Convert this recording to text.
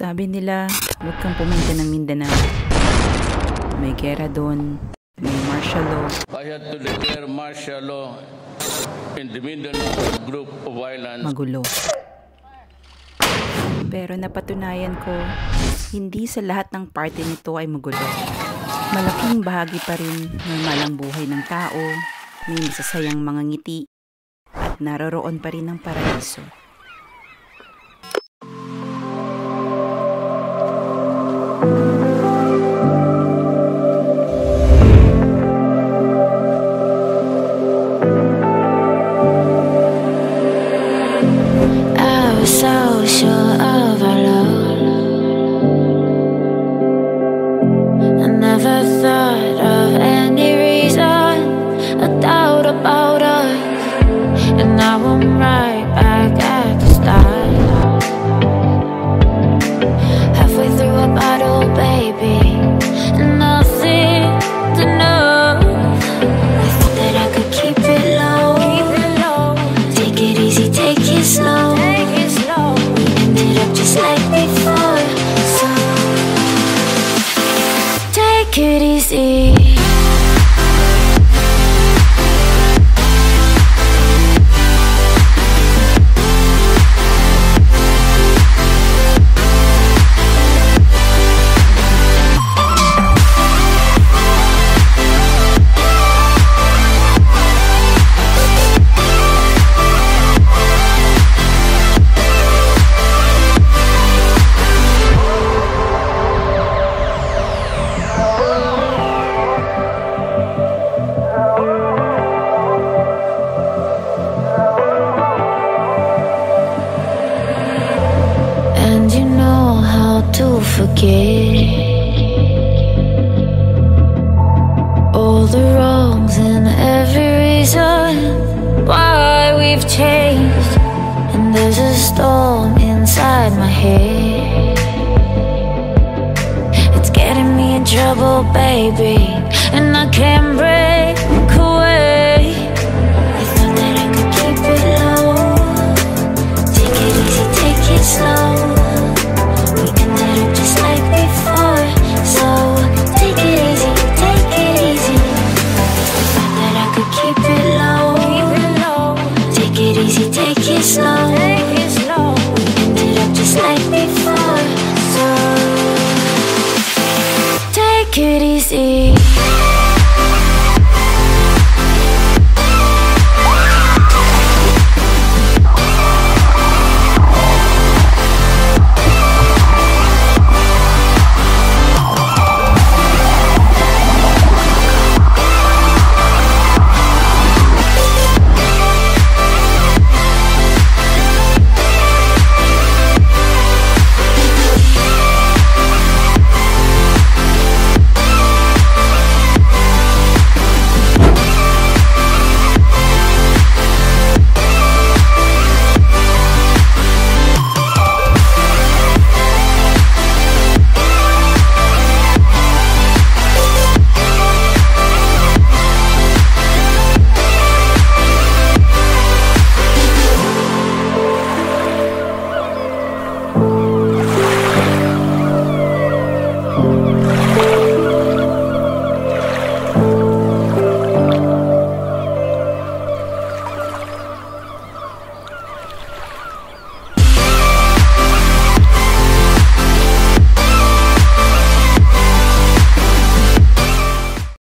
Sabi nila, huwag kang pumunta ng Mindanao. May gera doon, may martial law. I had to declare martial law in the Mindanao group of violence. Magulo. Pero napatunayan ko, hindi sa lahat ng party nito ay magulo. Malaking bahagi pa rin ng malang buhay ng tao, may masasayang mga ngiti, at naroroon pa rin ang paraiso. So sure of our love, I never thought of any reason, a doubt about us, and now I'm right back at the start. Halfway through a bottle, baby, and nothing to know. I thought that I could keep it low, take it easy, take it slow. Just like before, so take it easy. To forget all the wrongs and every reason why we've changed. And there's a storm inside my head, it's getting me in trouble, baby.